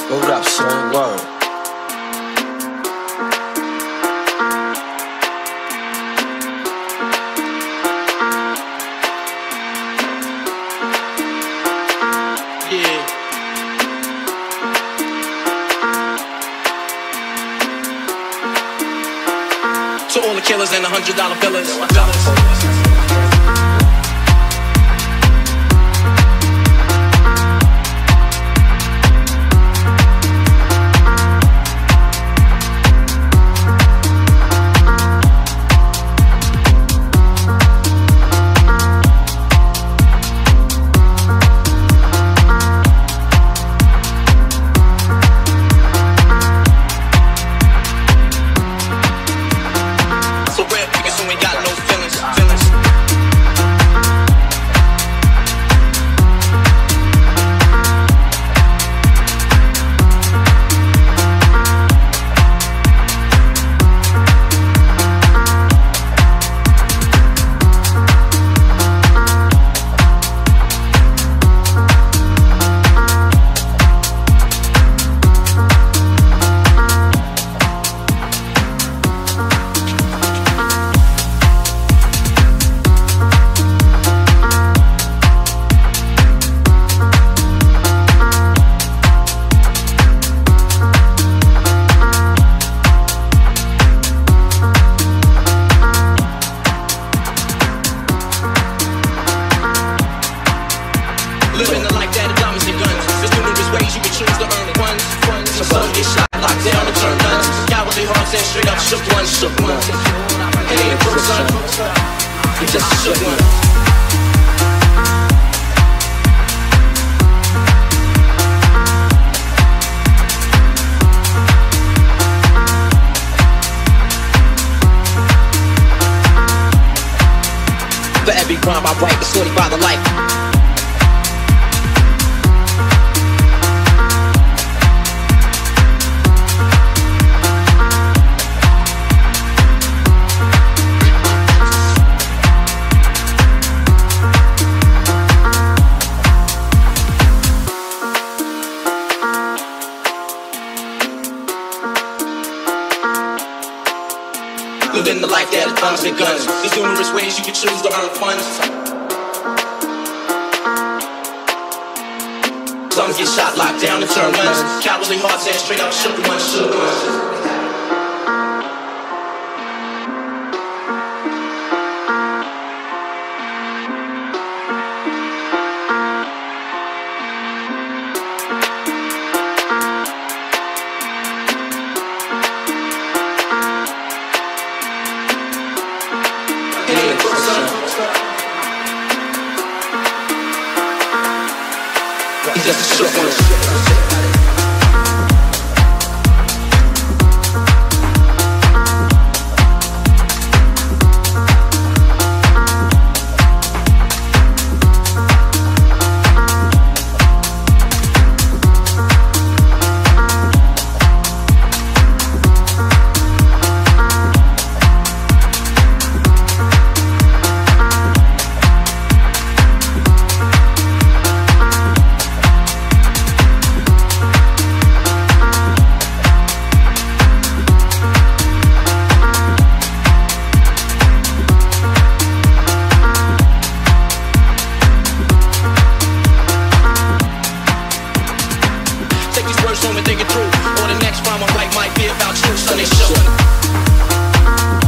Hold up, son. Word. Yeah. To all the killers and the $100 billers. Living the life that is diamonds and guns. There's numerous ways you can choose to earn funds. Some get shot, locked down, and turn guns. Cowardly hearts and straight up shook ones, shook ones. It ain't a crook, son. You just a shook one. For every rhyme I write, it's 45 to life. Living the life that is bombs and guns. There's numerous ways you can choose to earn funds. Some get shot, locked down, and turn guns. Cowardly hearts and straight up shook ones, shook ones. He's just a shook one. Home and think it through, or the next rhyme I write might be about you, son. They shook.